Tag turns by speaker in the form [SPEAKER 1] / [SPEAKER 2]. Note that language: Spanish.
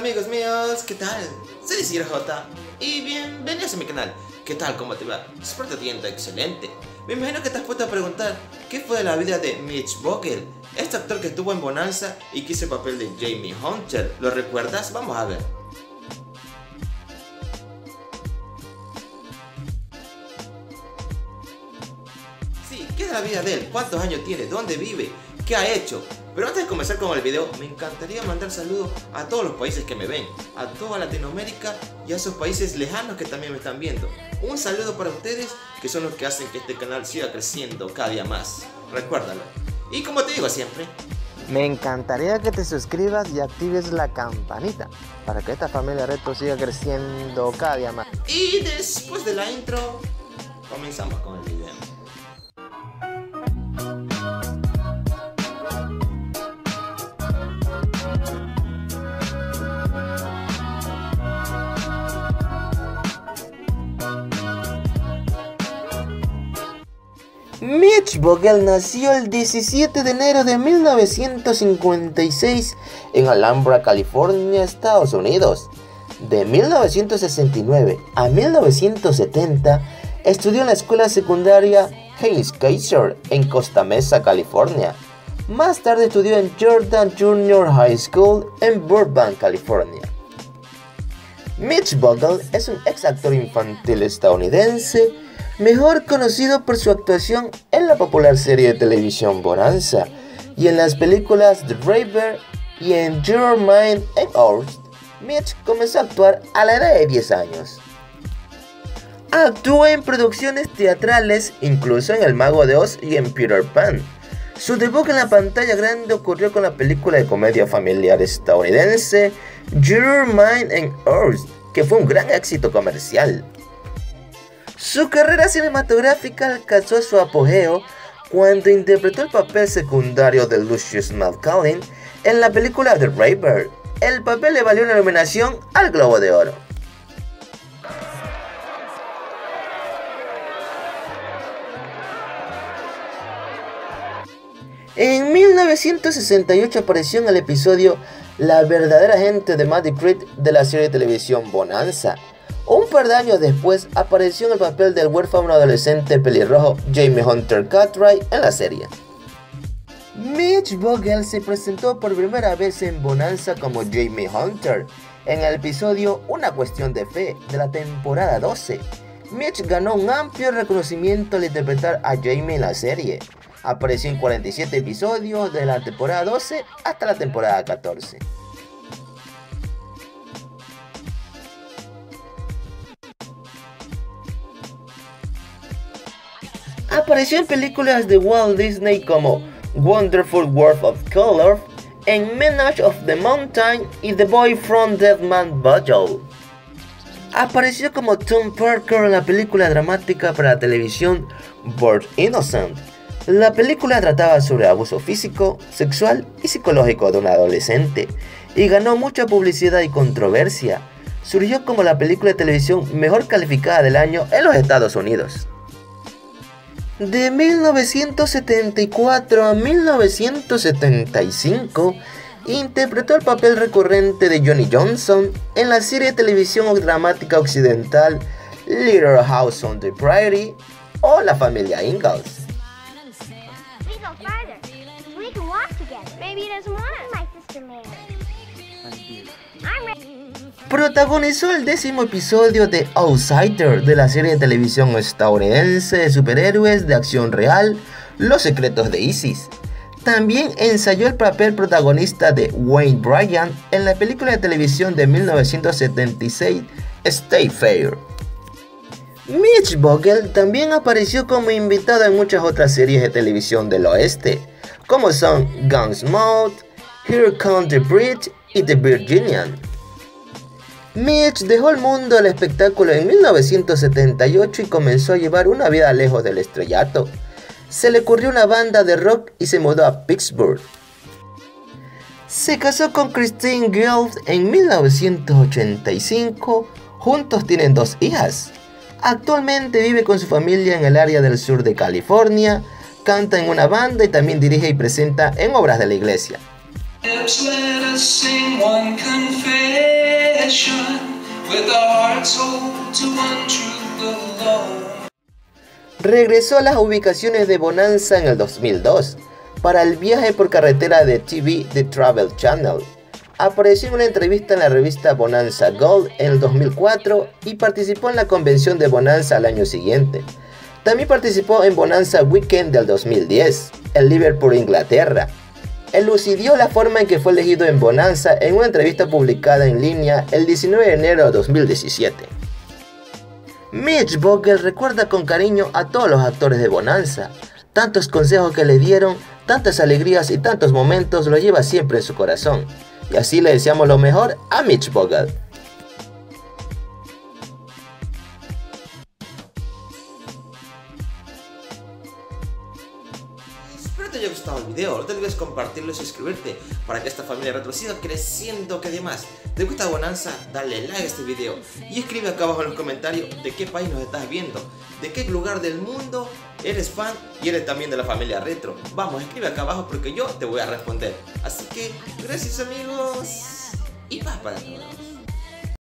[SPEAKER 1] amigos míos, ¿qué tal? Soy Isidro J y bienvenidos a mi canal. ¿Qué tal? ¿Cómo te va? Espero que te yendo excelente. Me imagino que te has puesto a preguntar ¿qué fue de la vida de Mitch Vogel? Este actor que estuvo en Bonanza y que hizo el papel de Jamie Hunter. ¿Lo recuerdas? Vamos a ver. Sí, ¿qué es de la vida de él? ¿Cuántos años tiene? ¿Dónde vive? ¿Qué ha hecho? Pero antes de comenzar con el video, me encantaría mandar saludos a todos los países que me ven, a toda Latinoamérica y a esos países lejanos que también me están viendo. Un saludo para ustedes, que son los que hacen que este canal siga creciendo cada día más. Recuérdalo. Y como te digo siempre,
[SPEAKER 2] me encantaría que te suscribas y actives la campanita para que esta familia Retro siga creciendo cada día más.
[SPEAKER 1] Y después de la intro, comenzamos con el video.
[SPEAKER 2] Mitch Vogel nació el 17 de enero de 1956 en Alhambra, California, Estados Unidos. De 1969 a 1970 estudió en la escuela secundaria Haynes Kaiser en Costa Mesa, California. Más tarde estudió en Jordan Junior High School en Burbank, California. Mitch Vogel es un ex actor infantil estadounidense, mejor conocido por su actuación en la popular serie de televisión Bonanza y en las películas The Raver y en Your Mind and Ours. Mitch comenzó a actuar a la edad de 10 años. Actuó en producciones teatrales, incluso en El Mago de Oz y en Peter Pan. Su debut en la pantalla grande ocurrió con la película de comedia familiar estadounidense Your Mind and Ours, que fue un gran éxito comercial. Su carrera cinematográfica alcanzó su apogeo cuando interpretó el papel secundario de Lucius Malcolm en la película The Raver. El papel le valió una nominación al Globo de Oro. En 1968 apareció en el episodio La verdadera gente de Maddie Creed de la serie de televisión Bonanza. Un par de años después apareció en el papel del huérfano adolescente pelirrojo Jamie Hunter Cartwright en la serie. Mitch Vogel se presentó por primera vez en Bonanza como Jamie Hunter en el episodio Una cuestión de fe de la temporada 12. Mitch ganó un amplio reconocimiento al interpretar a Jamie en la serie. Apareció en 47 episodios de la temporada 12 hasta la temporada 14. Apareció en películas de Walt Disney como Wonderful World of Color, en Menage of the Mountain y The Boy from Dead Man Bottle. Apareció como Tom Parker en la película dramática para la televisión Born Innocent. La película trataba sobre abuso físico, sexual y psicológico de un adolescente y ganó mucha publicidad y controversia. Surgió como la película de televisión mejor calificada del año en los Estados Unidos. De 1974 a 1975, interpretó el papel recurrente de Johnny Johnson en la serie de televisión dramática occidental Little House on the Prairie o La familia Ingalls. Protagonizó el 10º episodio de Outsider de la serie de televisión estadounidense de superhéroes de acción real Los secretos de Isis. También ensayó el papel protagonista de Wayne Bryant en la película de televisión de 1976 Stay Fair. Mitch Vogel también apareció como invitado en muchas otras series de televisión del oeste, como son Gunsmoke, Here Comes the Bridge y The Virginian. Mitch dejó el mundo del espectáculo en 1978 y comenzó a llevar una vida lejos del estrellato. Se le ocurrió una banda de rock y se mudó a Pittsburgh. Se casó con Christine Guild en 1985. Juntos tienen 2 hijas. Actualmente vive con su familia en el área del sur de California. Canta en una banda y también dirige y presenta en obras de la iglesia.
[SPEAKER 3] Let us sing one confession.
[SPEAKER 2] Regresó a las ubicaciones de Bonanza en el 2002 para el viaje por carretera de TV The Travel Channel. Apareció en una entrevista en la revista Bonanza Gold en el 2004 y participó en la convención de Bonanza al año siguiente. También participó en Bonanza Weekend del 2010, en Liverpool, Inglaterra. Elucidió la forma en que fue elegido en Bonanza en una entrevista publicada en línea el 19 de enero de 2017. Mitch Vogel recuerda con cariño a todos los actores de Bonanza. Tantos consejos que le dieron, tantas alegrías y tantos momentos lo lleva siempre en su corazón. Y así le deseamos lo mejor a Mitch Vogel.
[SPEAKER 1] Espero te haya gustado el video, no te olvides compartirlo y suscribirte para que esta familia retro siga creciendo. Que además, ¿te gusta Bonanza? Dale like a este video y escribe acá abajo en los comentarios de qué país nos estás viendo, de qué lugar del mundo eres fan y eres también de la familia retro. Vamos, escribe acá abajo porque yo te voy a responder. Así que, gracias amigos y paz para todos.